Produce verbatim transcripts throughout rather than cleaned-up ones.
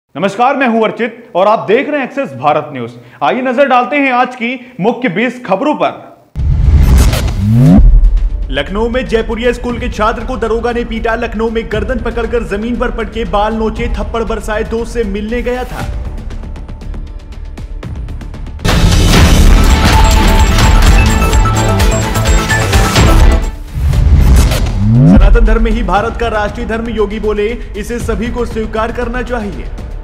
नमस्कार, मैं हूं अर्चित और आप देख रहे हैं एक्सेस भारत न्यूज। आइए नजर डालते हैं आज की मुख्य बीस खबरों पर। लखनऊ में जयपुरिया स्कूल के छात्र को दरोगा ने पीटा। लखनऊ में गर्दन पकड़कर जमीन पर पटके बाल नोचे, थप्पड़ बरसाए, दोस्त से मिलने गया था। सनातन धर्म ही भारत का राष्ट्रीय धर्म, योगी बोले, इसे सभी को स्वीकार करना चाहिए।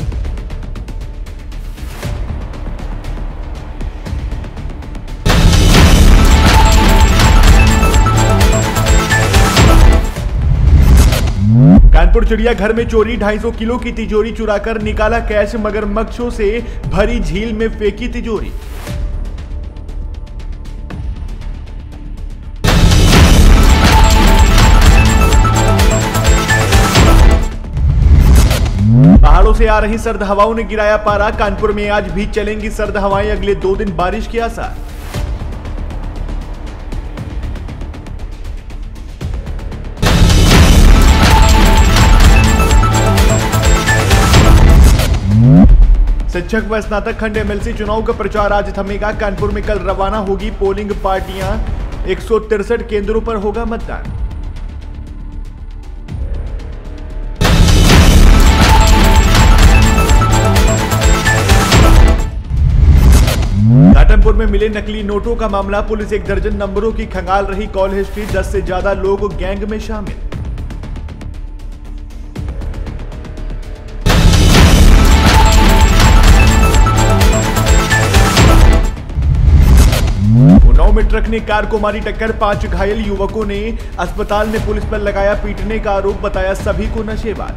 कानपुर चिड़ियाघर में चोरी, ढाई सौ किलो की तिजोरी चुराकर निकाला कैश, मगरमच्छों से भरी झील में फेंकी तिजोरी। पहाड़ों से आ रही सर्द हवाओं ने गिराया पारा। कानपुर में आज भी चलेंगी सर्द हवाएं, अगले दो दिन बारिश के आसार। शिक्षक व स्नातक खंड एमएलसी चुनाव का प्रचार आज थमेगा। कानपुर में कल रवाना होगी पोलिंग पार्टियां, एक सौ तिरसठ केंद्रों पर होगा मतदान। घाटमपुर में मिले नकली नोटों का मामला, पुलिस एक दर्जन नंबरों की खंगाल रही कॉल हिस्ट्री, दस से ज्यादा लोग गैंग में शामिल। उन्नाव में ट्रक ने कार को मारी टक्कर, पांच घायल युवकों ने अस्पताल में पुलिस पर लगाया पीटने का आरोप, बताया सभी को नशेबाज।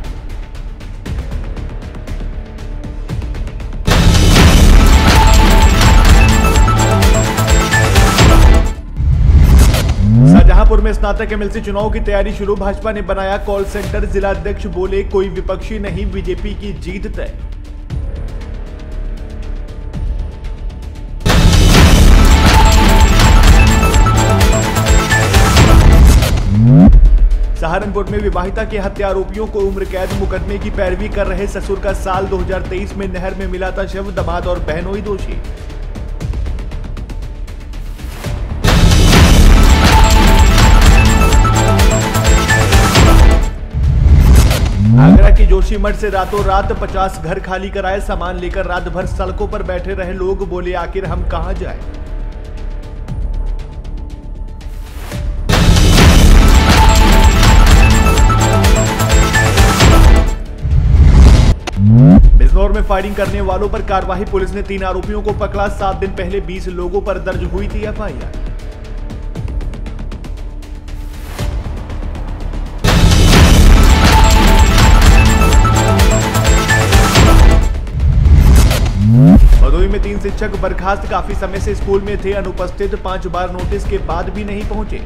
शाहजहांपुर में स्नातक एमएलसी चुनाव की तैयारी शुरू, भाजपा ने बनाया कॉल सेंटर, जिलाध्यक्ष बोले कोई विपक्षी नहीं, बीजेपी की जीत तय। सहारनपुर में विवाहिता के हत्या आरोपियों को उम्र कैद, मुकदमे की पैरवी कर रहे ससुर का साल दो हज़ार तेईस में नहर में मिला था शव, दमाद और बहनोई दोषी। आगरा के जोशीमठ से रातों रात पचास घर खाली कराए, सामान लेकर रात भर सड़कों पर बैठे रहे लोग, बोले आखिर हम कहां जाएं। बिजनौर में फायरिंग करने वालों पर कार्रवाई, पुलिस ने तीन आरोपियों को पकड़ा। सात दिन पहले बीस लोगों पर दर्ज हुई थी एफआईआर। भदोही में तीन शिक्षक बर्खास्त, काफी समय से स्कूल में थे अनुपस्थित, पांच बार नोटिस के बाद भी नहीं पहुंचे।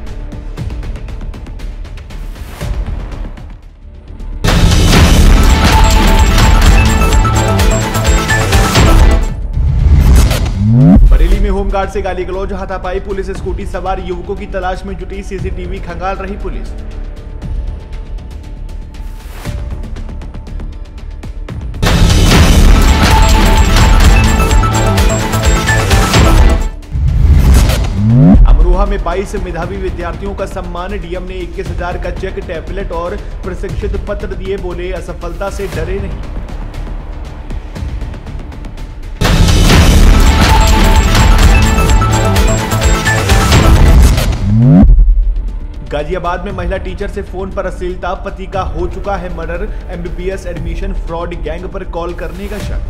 बरेली में होमगार्ड से गाली गलौज, हाथापाई, पुलिस स्कूटी सवार युवकों की तलाश में जुटी, सीसीटीवी खंगाल रही पुलिस। अमरोहा में बाईस मेधावी विद्यार्थियों का सम्मान, डीएम ने इक्कीस हजार का चेक, टैबलेट और प्रशिक्षित पत्र दिए, बोले असफलता से डरे नहीं। गाजियाबाद में महिला टीचर से फोन पर अश्लीलता, पति का हो चुका है murder, MBBS admission fraud gang पर कॉल करने का शक।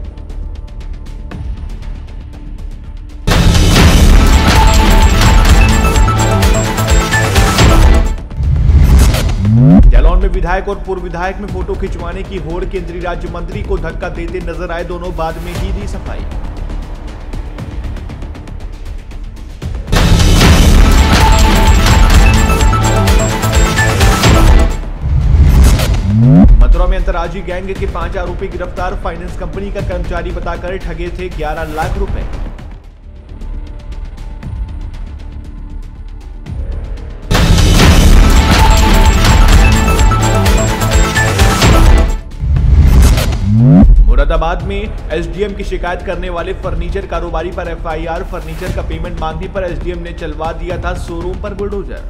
जालौन में विधायक और पूर्व विधायक में फोटो खिंचवाने की होड़, केंद्रीय राज्य मंत्री को धक्का देते नजर आए दोनों, बाद में ही दी सफाई। मथुरा में अंतर्राज्यीय गैंग के पांच आरोपी गिरफ्तार, फाइनेंस कंपनी का कर्मचारी बताकर ठगे थे ग्यारह लाख रुपए। मुरादाबाद में एसडीएम की शिकायत करने वाले फर्नीचर कारोबारी पर एफआईआर। फर्नीचर का पेमेंट मांगने पर एसडीएम ने चलवा दिया था शोरूम पर बुलडोजर।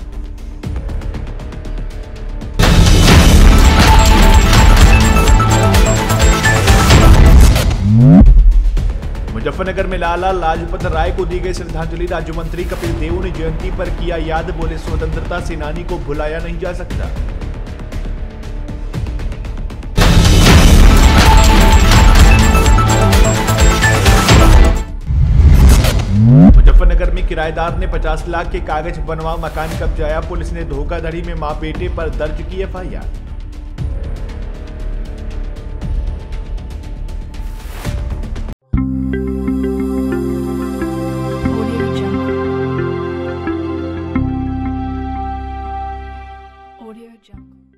मुजफ्फरनगर में लाला लाजपत राय को दी गई श्रद्धांजलि। राज्य मंत्री कपिल देव ने जयंती पर किया याद, बोले स्वतंत्रता सेनानी को भुलाया नहीं जा सकता। मुजफ्फरनगर में किराएदार ने पचास लाख के कागज बनवा मकान कब्जाया। पुलिस ने धोखाधड़ी में मां बेटे पर दर्ज की एफआईआर। Audio Jungle.